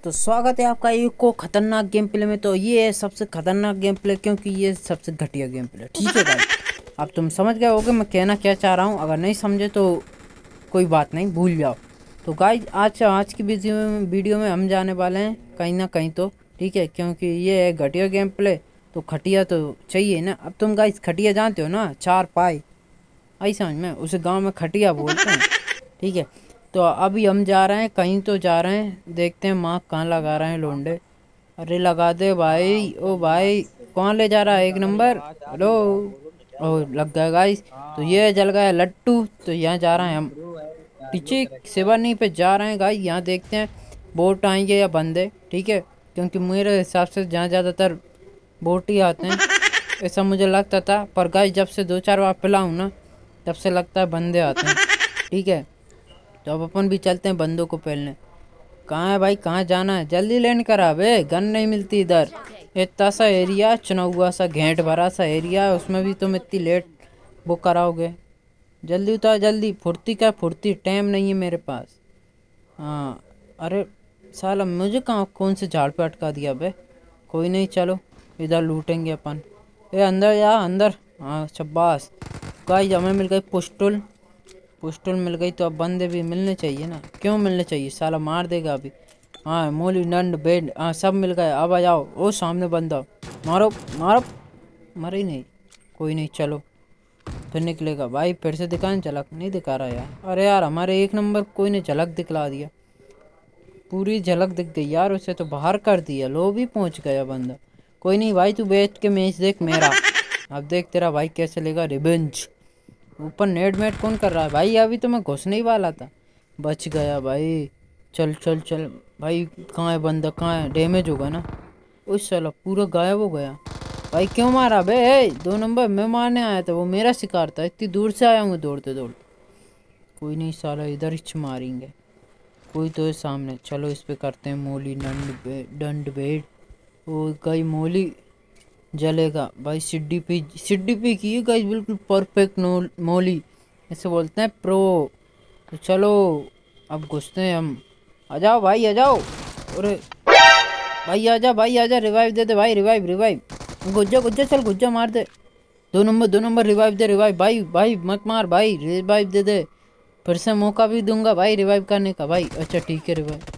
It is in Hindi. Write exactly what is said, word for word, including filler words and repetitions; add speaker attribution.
Speaker 1: तो स्वागत है आपका एक को खतरनाक गेम प्ले में। तो ये है सबसे खतरनाक गेम प्ले क्योंकि ये सबसे घटिया गेम प्ले। ठीक है भाई, अब तुम समझ गए होगे मैं कहना क्या चाह रहा हूँ। अगर नहीं समझे तो कोई बात नहीं, भूल जाओ। तो गाइज आज आज की वीडियो में वीडियो में हम जाने वाले हैं कहीं ना कहीं तो, ठीक है, क्योंकि ये है घटिया गेम प्ले तो खटिया तो चाहिए ना। अब तुम गाइज खटिया जानते हो ना, चार पाई, आई समझ में, उसे गाँव में खटिया बोलते हैं। ठीक है, तो अभी हम जा रहे हैं कहीं तो जा रहे हैं, देखते हैं माँ कहाँ लगा रहे हैं लोंडे। अरे लगा दे भाई। ओ भाई कौन ले जा रहा है एक नंबर? हेलो। ओ लग गया गाइस। तो ये जल गया लट्टू। तो यहाँ जा रहे हैं हम, पीछे सेवानी पे जा रहे हैं गाइस। यहाँ देखते हैं बोट आएंगे या बंदे, ठीक है, क्योंकि मेरे हिसाब से जहाँ ज़्यादातर बोट ही आते हैं ऐसा मुझे लगता था। पर गाइस जब से दो चार बार पिलाऊँ ना तब से लगता है बंदे आते हैं। ठीक है, तो अब अपन भी चलते हैं बंदों को पहलने। कहाँ है भाई, कहाँ जाना है? जल्दी लैंड करा बे, गन नहीं मिलती इधर। इतना सा एरिया, चुना हुआ सा घेंट भरा सा एरिया, उसमें भी तुम इतनी लेट बुक कराओगे। जल्दी उतार जल्दी, फुर्ती क्या फुर्ती, टाइम नहीं है मेरे पास। हाँ अरे साला मुझे कहाँ कौन से झाड़ पे अटका दिया बे। कोई नहीं, चलो इधर लूटेंगे अपन। ए अंदर जा अंदर। हाँ शब्बास गाइस, हमें मिल गई पुस्टुल। पुस्टल मिल गई तो अब बंदे भी मिलने चाहिए ना। क्यों मिलने चाहिए, साला मार देगा अभी। हाँ मोली नंड बेड, हाँ सब मिल गए। अब आ जाओ। ओ सामने बंदा, मारो मारो। मरे नहीं, कोई नहीं, चलो फिर निकलेगा भाई। फिर से दिखाएं झलक? नहीं दिखा रहा यार। अरे यार हमारे एक नंबर कोई ने झलक दिखला दिया, पूरी झलक दिख गई यार। उसे तो बाहर कर दिया, लो भी पहुंच गया बंदा। कोई नहीं भाई, तू बैठ के मैच देख मेरा। अब देख तेरा भाई कैसे लेगा रिवेंज। ऊपर नेट मेट कौन कर रहा है भाई? अभी तो मैं घुसने ही वाला था, बच गया भाई। चल चल चल भाई, कहाँ है बंदा, कहाँ है? डैमेज होगा ना। उस साला पूरा गायब हो गया भाई। क्यों मारा बे? ए, दो नंबर मैं मारने आया था, वो मेरा शिकार था। इतनी दूर से आया हूँ दौड़ते दौड़ते। कोई नहीं साला, इधर ही मारेंगे। कोई तो है सामने, चलो इस पे करते हैं मोली डंड बे, डंड बेड। वो गई मोली, जलेगा भाई। सिड्डी पी सिड्डी पी की है गाइस, बिल्कुल परफेक्ट मोली, ऐसे बोलते हैं प्रो। तो चलो अब घुसते हैं हम। आ जाओ भाई आ जाओ। अरे भाई आजा भाई आजा, रिवाइव दे दे भाई, रिवाइव रिवाइव। गुज्जा गुज्जा चल गुज्जा मार दे। दो नंबर दो नंबर रिवाइव दे, रिवाइव भाई भाई मत मार भाई, रिवाइव दे दे। फिर से मौका भी दूंगा भाई रिवाइव करने का भाई। अच्छा ठीक है रिवाइव।